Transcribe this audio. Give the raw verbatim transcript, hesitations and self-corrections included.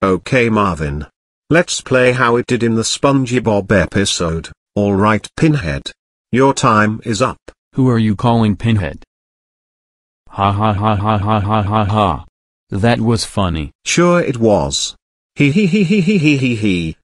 Okay Marvin. Let's play how it did in the SpongeBob episode. Alright Pinhead. Your time is up. Who are you calling Pinhead? Ha ha ha ha ha ha ha ha. That was funny. Sure it was. He he he he he he he he.